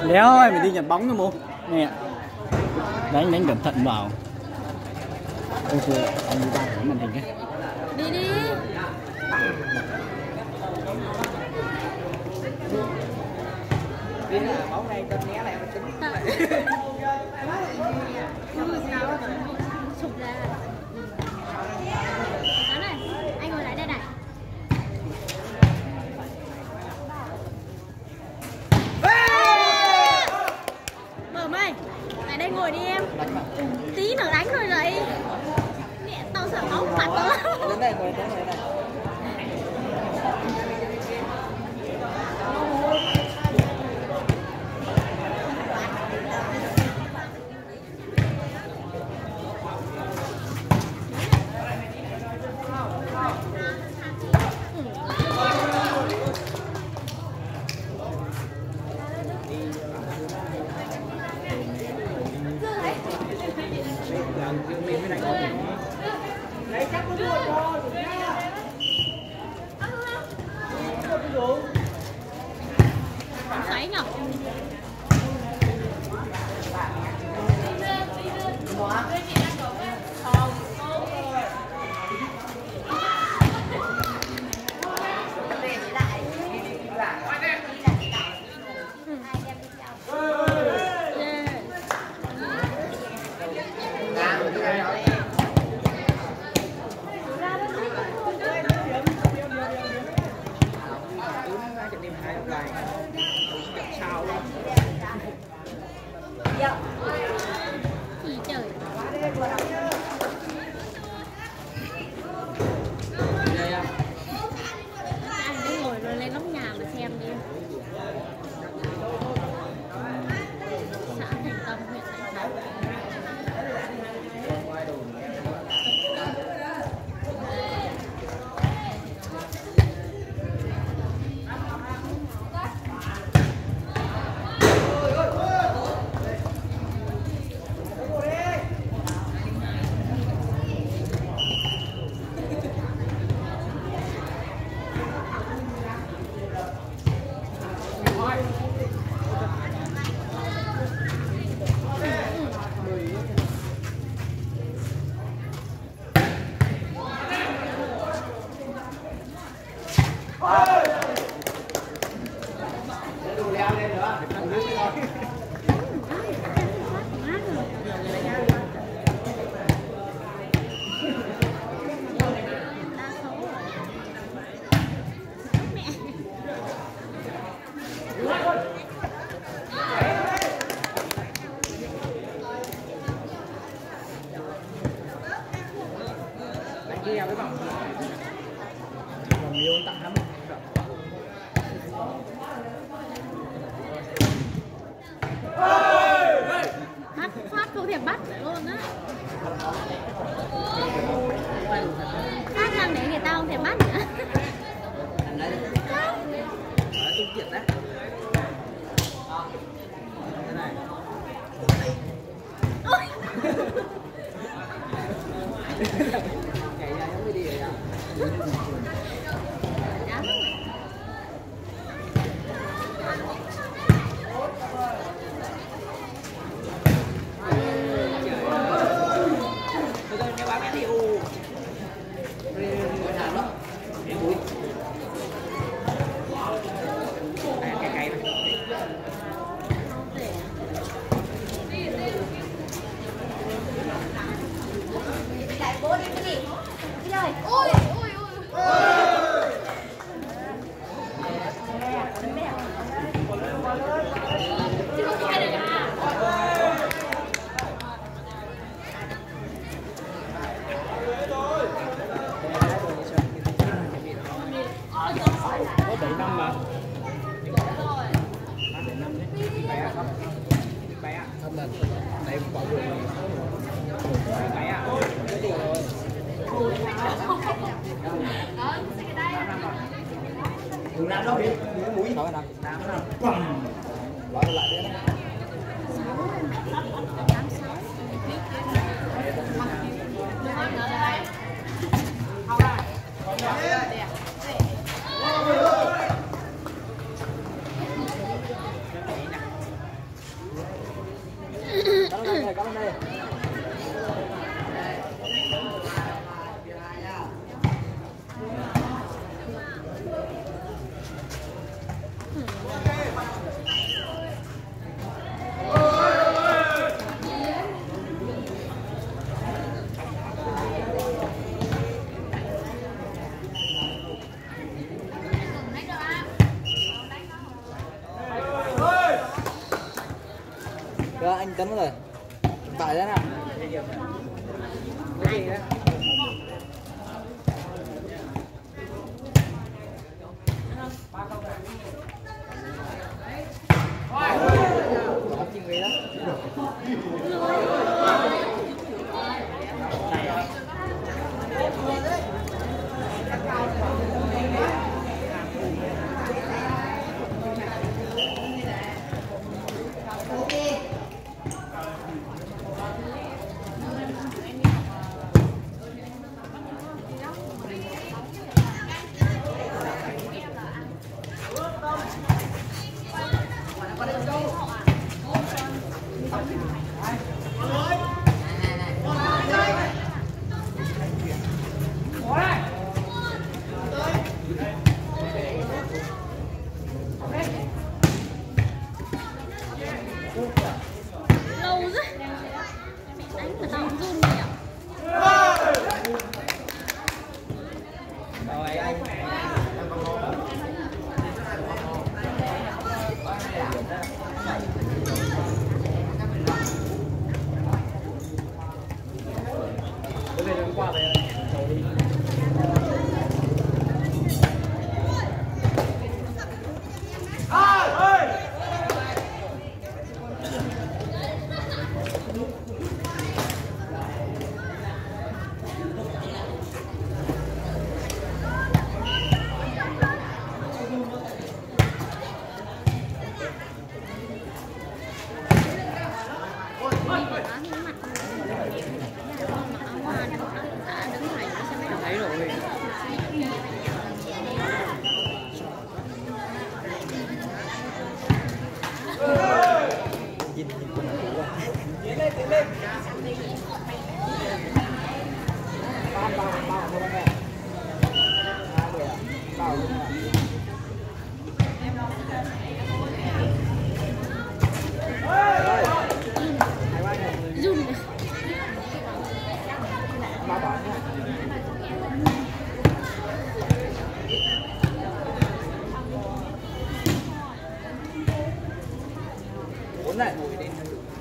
Léo ơi, mình đi nhặt bóng thôi Mô. Nè. Đánh cẩn thận vào. Ôi trời, anh đi ra cái màn hình ấy. Đi đi. Biết là bóng này tên né lại tính lại. Sụp ra. Đó này, anh ngồi lại đây này. Mở mày, lại đây ngồi đi em. Tí nữa đánh rồi dậy. Mẹ tao sợ bóng mặt tao lắm. Đến đây ngồi đến đây này. Đấy chắc có rồi rồi. Xoáy nhở? Gì trời. Anh cứ ngồi rồi lên nóc nhà mà xem đi. Xã Thành Tâm, huyện Thành Tâm. Kia với vòng yêu tặng lắm. Bắt phát không thể bắt luôn á. Phát làm để người ta không thể bắt nữa. Tung kiện đấy. Thế này. Ôi. Nhảy ra giống như đi vậy à? Ôi ôi ôi. Có 7 năm mà. Không là đấy bỏ buồn. Cái à? Đừng làm đâu đi, đừng có mũi. Đó là đám nào. Bỏ lại đi. Rồi anh Tấn rồi. Tại thế nào? Cái gì đấy? Chim gì đó? Lâu quá. Mẹ đánh mà tao run đi ạ. Rồi anh. Bây giờ qua về đi. Thấy rồi. Nhìn con này quá. Tiến lên, tiến lên. Bao không mẹ. Bao luôn ạ. Run. Bao bảo nhá. Bốn này ngồi đi.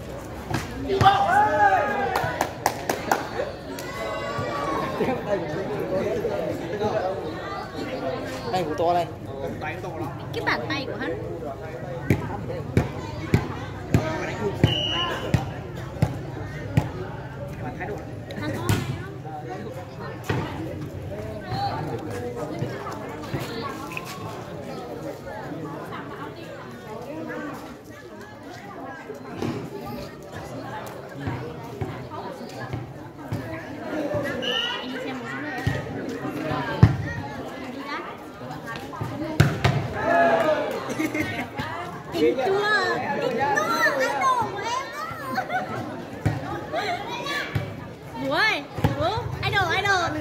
Đây của to đây. Cái bàn tay của hắn. Thái độ. Hắn có. Anh đi xem một chút đây ạ. Đi đã. Kinh chưa? Kinh nó, idol của em đó. Bố ơi, bố, idol.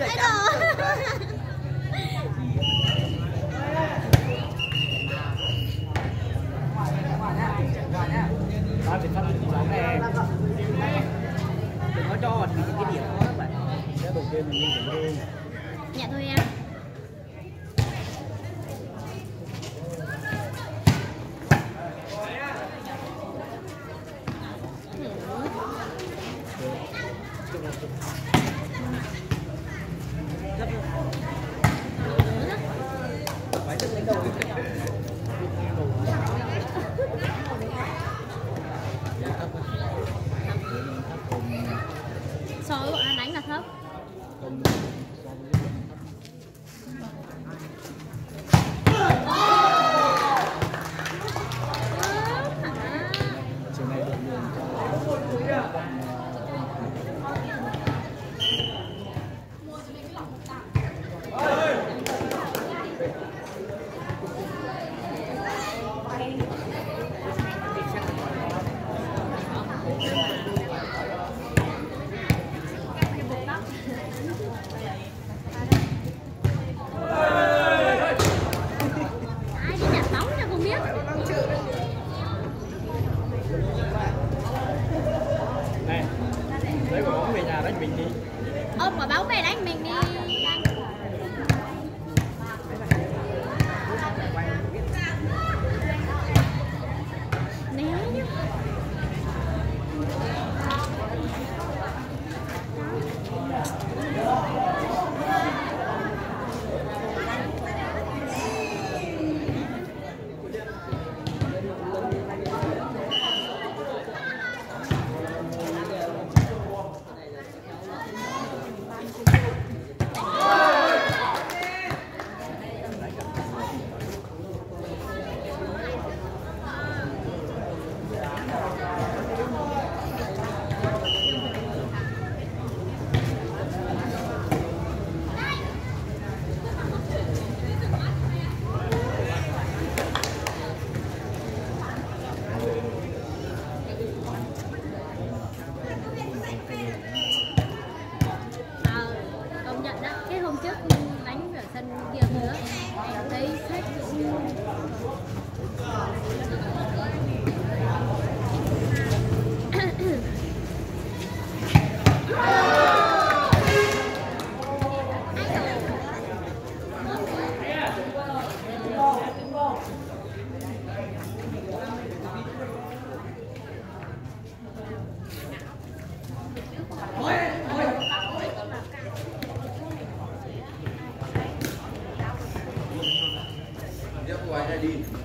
Nói về phân của nó này. Đừng có cho những cái điểm đó các bạn. Nếu đầu tiên mình đi. Dạ thôi em. Phải tức lên đầu. So với bọn anh đánh là thấp.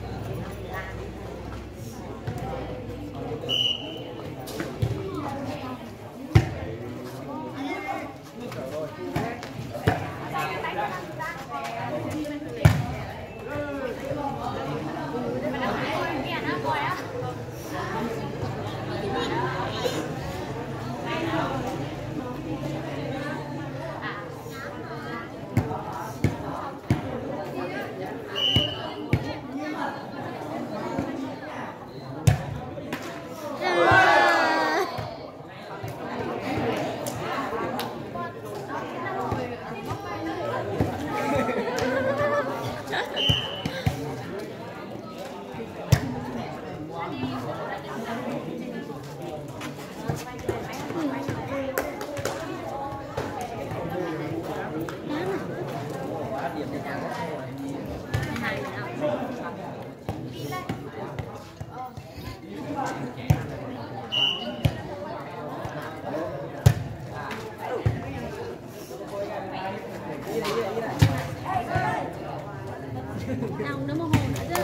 Đồng nó mơ hồ nữa chứ.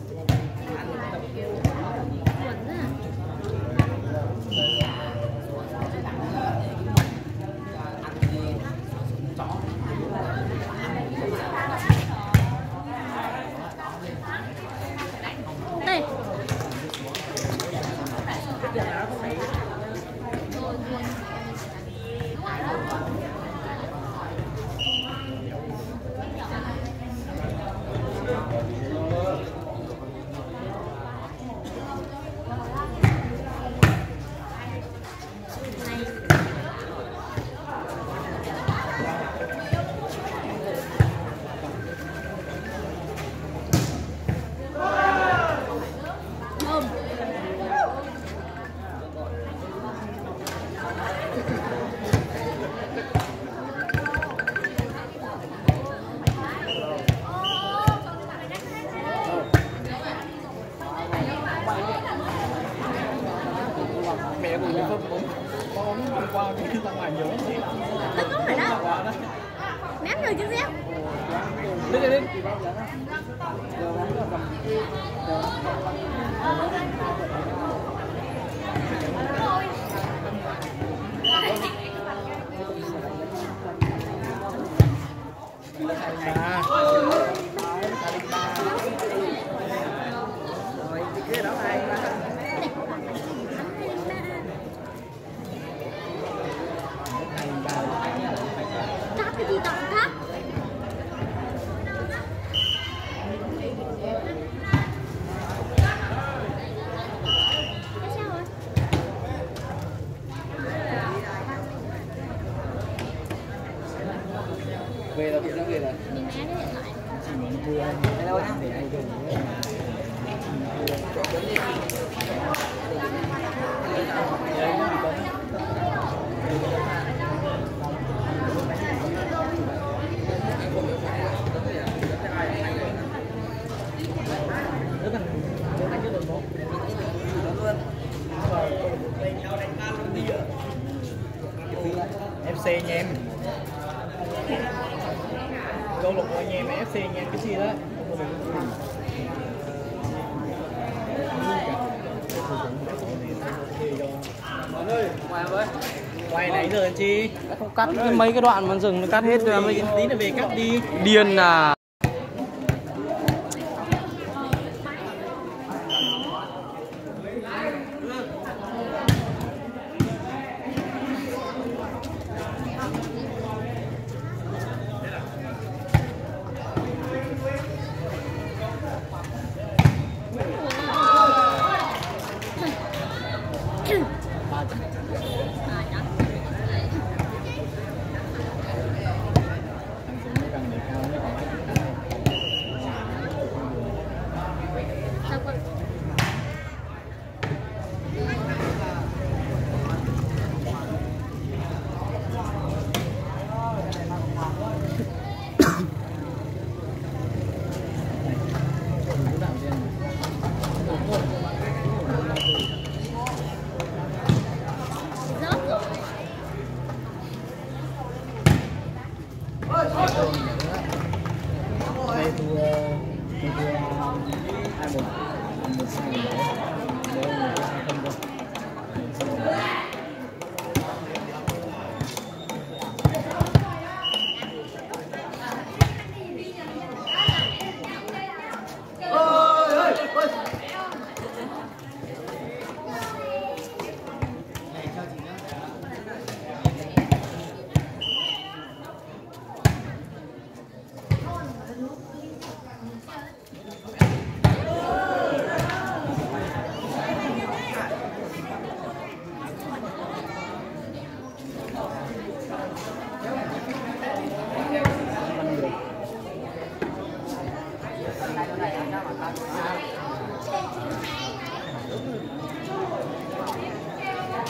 Quẩn á. Đây. Mẹ của mình không qua cái ra ngoài nhiều lắm. Nó có rồi đó. Ném rồi chứ xíu. Đi đi đi. Rồi cái đó ai Cắt cái gì tổng cắt. Cái sao rồi? về là điện nó về là Mình né cái điện thoại. đâu nhá để anh dùng. FC nha em. Câu lạc bộ nhà em FC nha cái gì đó. Quay nãy giờ chi? Không cắt mấy cái đoạn mà dừng nó cắt hết rồi. Tí nữa về cắt đi. Điên à.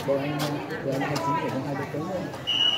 Đội anh 29 để con 2 đội cứng thôi.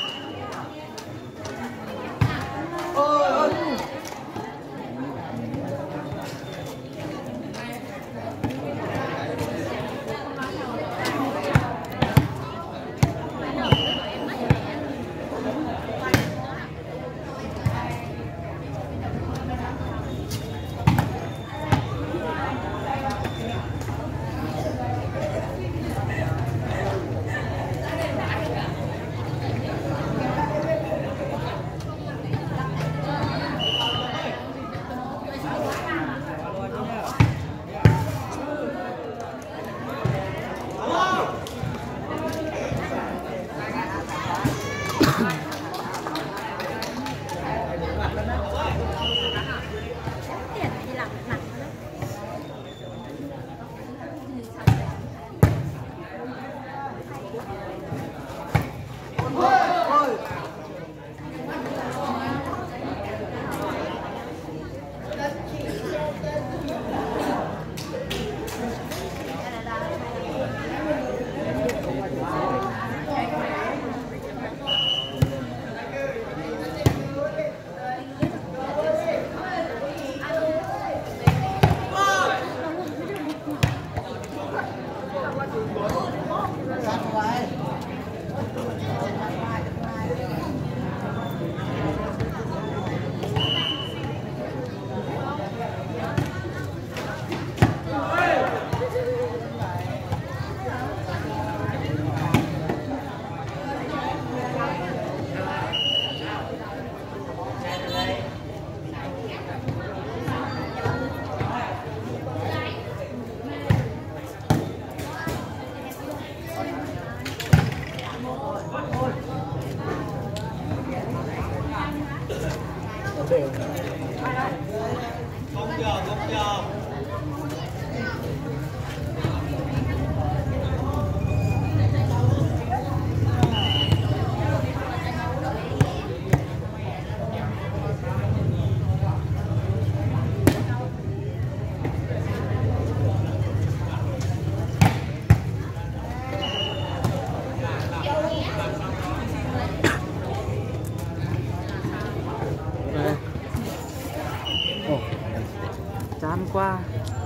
Chán quá.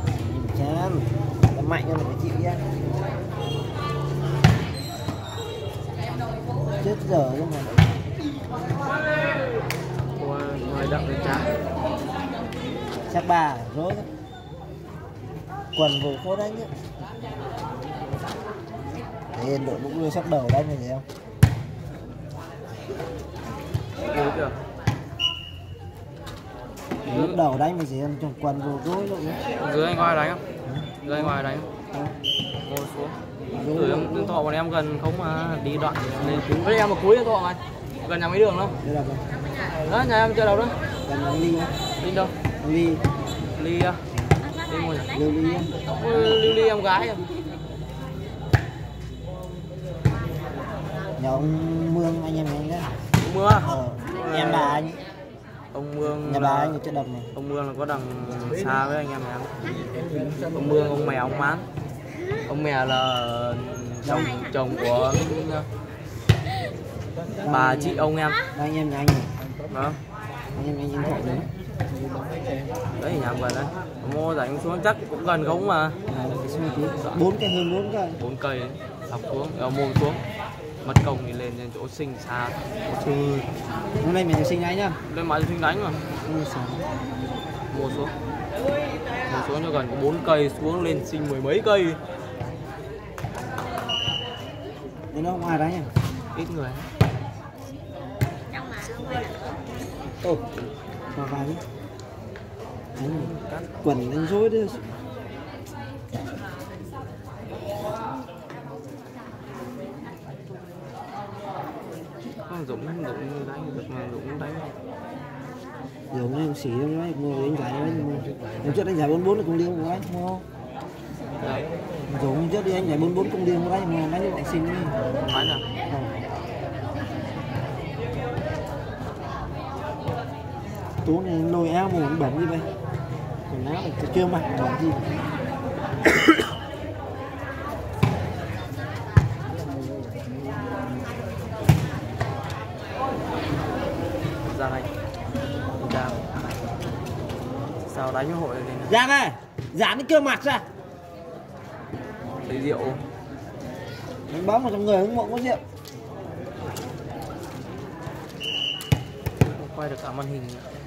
Chán. Làm mạnh cho mình phải chịu nha. Chết giờ luôn mà. Ngoài đậm thì chán. Chắc bà rối đó. Quần vụ khô đánh nhá. Để đội mũ đưa sắp đầu đánh này thấy không? Đúng chưa? Lúc đầu đánh mình chỉ ăn trong quần vụ rối luôn nữa. Dưới anh ngoài đánh không? Dưới anh ngoài đánh không? Ngồi xuống. Gửi em thọ bọn em gần không mà đi đoạn lên cứu với em một cuối thọ này. Gần nhà mấy đường đâu? Đó nhà em chơi đâu đó? Gần Ly á. Ly đâu? Ly. Ly à? Ly ngồi nhỉ? Lưu Ly á. Ly em gái à? Nhà ông Mương anh em anh đó. Mưa. Em bà anh. Ông Mương. Nhà bà anh ở chỗ đầm này. Ông Mương là có đằng xa với anh em này. Ông Mương, ông Mè, ông Mán. Ông Mè là chồng của bà chị ông em. Đó anh em nhà anh này. Đó. Anh em anh Thọ nữa. Đấy nhà gần đấy. Mua rảnh xuống chắc cũng gần không mà. 4 cây hơn 4 cây. 4 cây đấy. Học xuống, mua xuống. Mất công thì lên trên chỗ sinh xa. Hôm nay mình được sinh đánh nhá. Lên máy sinh đánh mà. Mua xuống. Mua xuống cho gần có 4 cây xuống lên sinh 10 mấy cây. Nên nó không ai đánh nhá. Ít người. Ồ, vào vào đi. Quần đánh rối đấy. Dũng đánh được mà Dũng đánh. Dũng này xỉ đâu đấy, mua đánh giải đấy. Hôm trước đánh giải 44 là cùng đi không có đánh mua. Dũng trước đi anh giải 44 cùng đi không có đánh mua đánh lại xin đi. Đánh à? Tú này lôi áo mồ nó bẩn đi vậy. Quần áo này chưa mặc bẩn gì. đánh cho hội này. Giang ơi, dán cái cơ mặt ra. Lấy rượu. Đánh bóng vào trong người hứng mộ có rượu. Không quay được cả màn hình.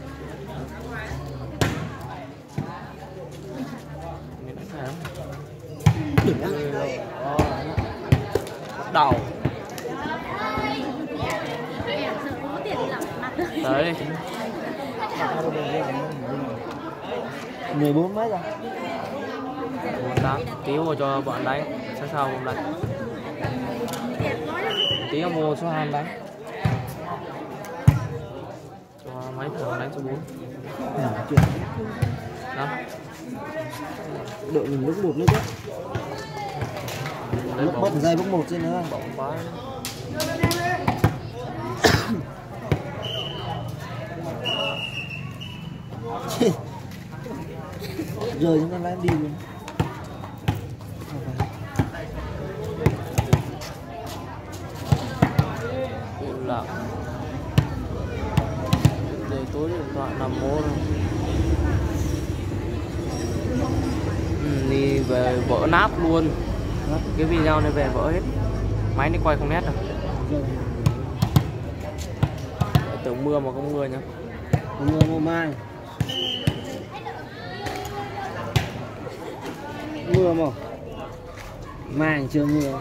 Mình đánh phải không? Đừng ăn. Đầu. Có tiền đi làm mặt. Đấy. 14 mấy rồi. 48. Tí mua cho bọn đánh. Sao sao không đánh. Tí mua số 2 đánh. Cho mấy thằng đánh số 4. Đó. Đội mình lúc 1 nữa chứ. Lúc bốc dây bốc 1 trên nữa. Bóng quá. Rồi chúng ta lại đi luôn. Lặng. Để tối điện thoại nằm mô rồi. Đi về vỡ nắp luôn. Cái video này về vỡ hết. Máy này quay không nét đâu. Tưởng mưa mà không mưa nhá. Mưa mai. Mưa mà. Mai chưa mưa.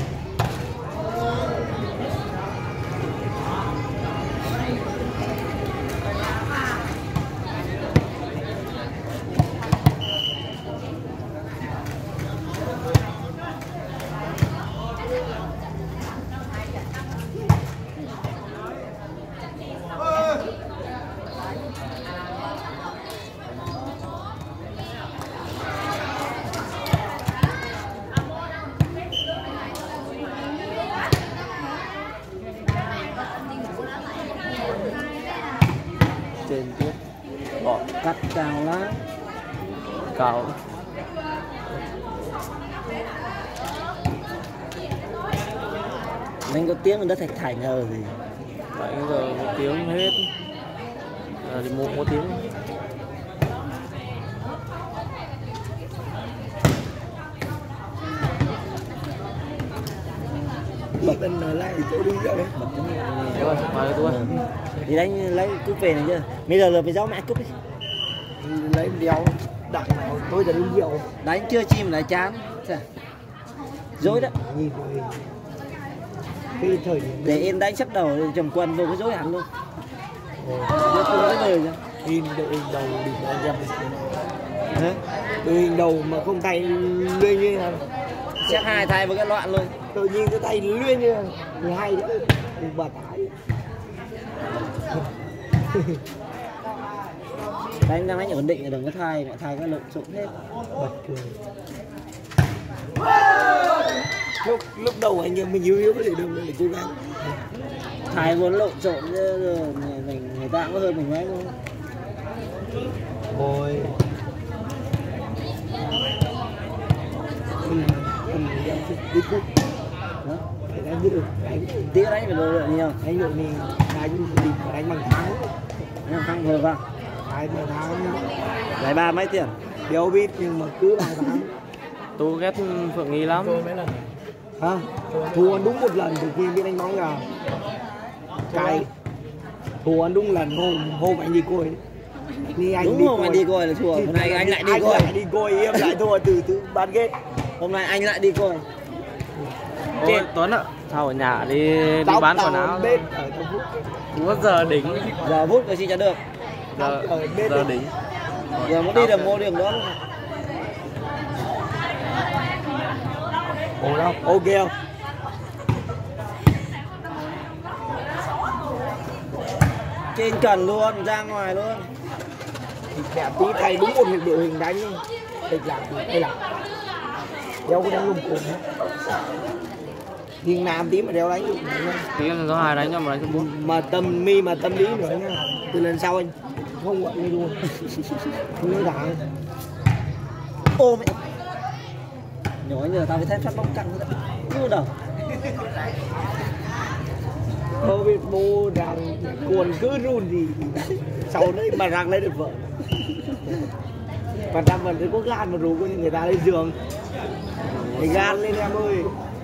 Trên tiếp. Bỏ Cắt cao lá. cao. Đánh có tiếng mình đã thạch thảnh rồi gì. Đấy giờ 1 tiếng hết. Giờ thì một tiếng. Bật bên này lại chỗ đi rồi đấy. Bật cái này. Rồi, mời tôi. Đi đánh lấy cúp về này chưa? Bây giờ là phải giáo mẹ cúp đi. Lấy đeo đặng tôiจะuống rượu. Đánh chưa chim lại chán. Dối đó. Để em đánh sắp đầu trầm quân vô cái dối hẳn luôn. Dối tôi cái lời nha. In đội hình đầu đỉnh anh em. Đội hình đầu mà không tay luyên như nào. Xét 2 thay với cái loạn luôn. Tự nhiên cái tay luyên như 12 nữa. Bà tải. Đánh đang đánh ổn định là đừng có thay, mẹ thay cái lộn xộn hết. Bật cười. Lúc đầu anh em mình yếu để đâu để cố gắng. Thay vốn lộn xộn chứ người ta cũng có hơn mình mấy luôn. Ôi. Đi cút. Đó. Phải đánh được. Tí đánh phải đồ lượng nhiều. Đánh được mình đánh bằng thắng. Đánh bằng thắng vừa vào. Đánh bằng thắng. Giải 3 mấy tiền? Đéo biết nhưng mà cứ bằng thắng. Tôi ghét Phượng Nghi lắm. Hả? Thua anh đúng 1 lần từ khi biết đánh bóng ra. Cái thua anh đúng lần hôm anh đi coi. Đúng hôm anh đi coi là thua. Hôm nay anh lại đi coi. Đi coi em lại thua từ bán kết. Hôm nay anh lại đi coi. Ôi, Tuấn ạ, sao ở nhà đi bán quần áo. Có giờ đỉnh. Giờ vút rồi xin cho được. Giờ đỉnh. Giờ muốn đi được mua đường đó luôn. Ồ đâu, ok không? Trên cần luôn, ra ngoài luôn. Mẹ tí thay đúng một đội hình đánh luôn. Đây là đeo có đánh lùng cùng hết. Riêng Nam tí mà đeo đánh lùng nữa. Tí số 2 đánh cho mà đánh số 4. Mà tâm lý nữa nha. Từ lần sau anh không gọi đi luôn. Không nói thẳng. Ô mẹ. Nhỏ giờ tao phải thêm phát bóng căng nữa. Cứ đầu. Thôi biết bố rằng cuồn cứ run gì. Sau đấy mà rằng lấy được vợ. Và trăm vẫn có gan mà rủ của người ta lên giường. Thì gan lên em ơi.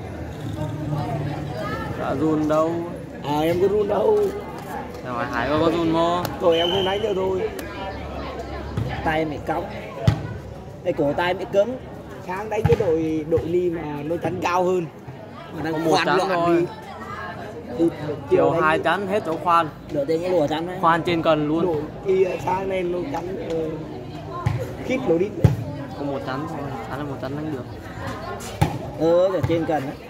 Đã run đâu. Em có run đâu. Rồi Hải có run mô. Rồi em không đánh được thôi. Tay mày cong. Đây cổ tay mày cứng. Sáng đánh cái đội Ly mà nó chắn cao hơn. Mà đang một chắn thôi. Chiều 2 chắn hết chỗ khoan. Đội tên cái lùa chắn đấy. Khoan trên cần luôn. Đội kia sáng lên nó chắn khít lỗ đít. Có một chắn thôi, chắn là một chắn đánh được. Ở trên cần đấy.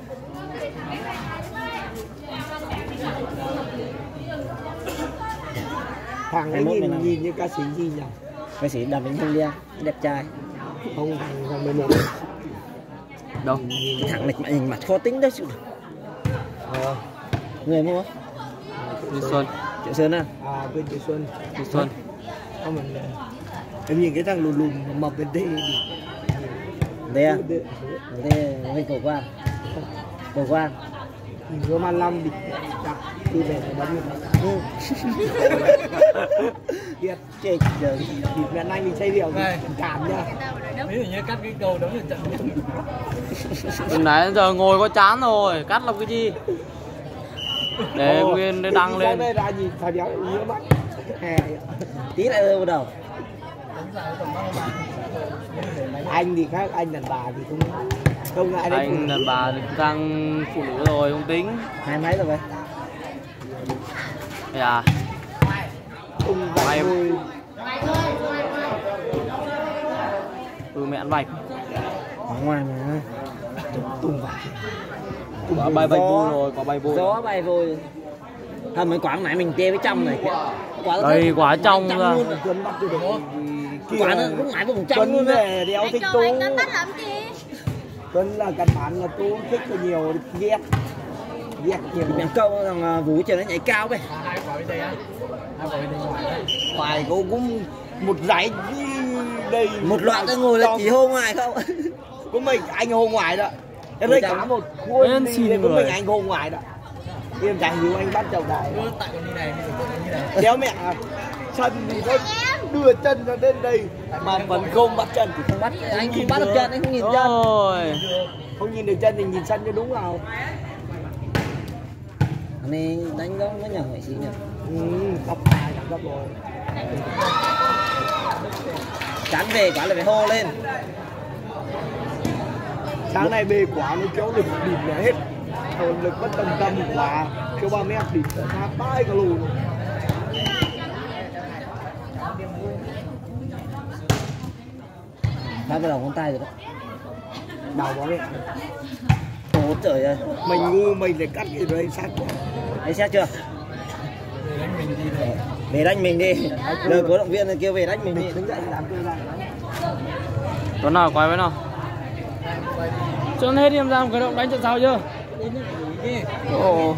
Thằng ấy nhìn như ca sĩ gì nhỉ? Ca sĩ Đàm Vĩnh Hưng Liên, đẹp trai. Không, thằng 11. Đâu? Thằng này mặt khó tính đấy chứ. Người mua Như Xuân. Triệu Sơn à? Bên Triệu Xuân. Như Xuân. Không mình em nhìn cái thằng lùn lùn mập bên đây. Đây à? Đây bên Cổ Quang. Cổ Quang. Nhìn có man lâm đi đặt đi về đánh như vậy. Chết giờ thịt mẹ anh mình xây liệu cảm nha. Ví dụ như cắt cái cầu đấm được trận. Từ nãy đến giờ ngồi có chán rồi, cắt làm cái gì? Để Nguyên để đăng lên. Đây ra nhìn phải đéo nhớ mắt. Tí lại rơi vào đầu. Anh thì khác, anh đàn bà thì không ngại đấy. Anh đàn bà thì đang phụ nữ rồi, không tính. Hai mấy rồi vậy? Đây à? Mày mẹ ăn bạch. Ở ngoài mà. tung vải. Có bay bay vui rồi, có bay vui. Gió bay vui. Thầm mấy quán nãy mình chê với trong này. Đây quả trong ra. Quả nó lúc nãy cũng trong luôn á. Đéo thích tú. Anh Tuấn bắt làm gì? Tuấn là căn bản là tú thích là nhiều ghét. Ghét nhiều. Mẹ câu thằng Vũ trời nó nhảy cao vậy. Phải cô cũng một dãy đây. Một loạt tôi ngồi là chỉ hô ngoài không? Có mình anh hô ngoài đó. Em thấy cả một khuôn đi có mình anh hô ngoài đó. Em chẳng hiểu anh bắt chồng đại. Đéo mẹ chân thì nó đưa chân ra đến đây mà vẫn không bắt chân thì không bắt, anh không bắt được chân, anh không nhìn chân. Không nhìn được chân thì nhìn sân cho đúng vào. Anh này đánh đó nó nhỏ nghệ sĩ nhỉ? Tóc tài cảm giác rồi. Chán về quả là phải hô lên. Sáng nay bê quả nó kéo được đỉnh là hết. Hồn lực bất tâm tâm quả kéo 3 mét đỉnh là bãi cả lùn. Bắt vào đầu con tay rồi đó. Đầu bó mẹ. Ôi trời ơi. Mình ngu mình để cắt cái đấy sát quá. Đấy xét chưa? Về đánh mình đi. Lời cổ động viên là kêu về đánh mình đi. Tuấn nào quay với nào? Cho hết đi em ra một cái động đánh trận sau chưa? Ồ.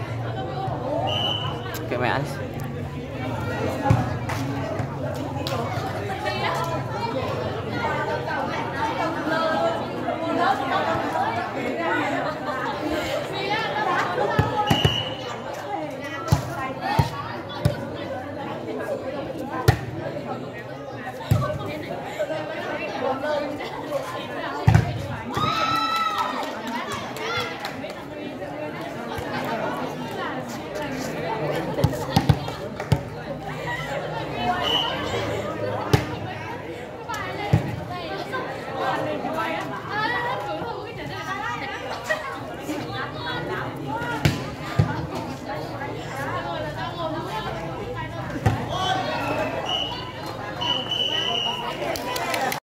Kệ mẹ.